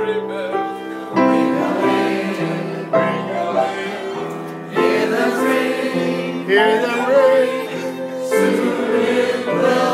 sleigh bells go ring-a-ling, ring-a-ling. Hear them ring, hear them ring. Soon it will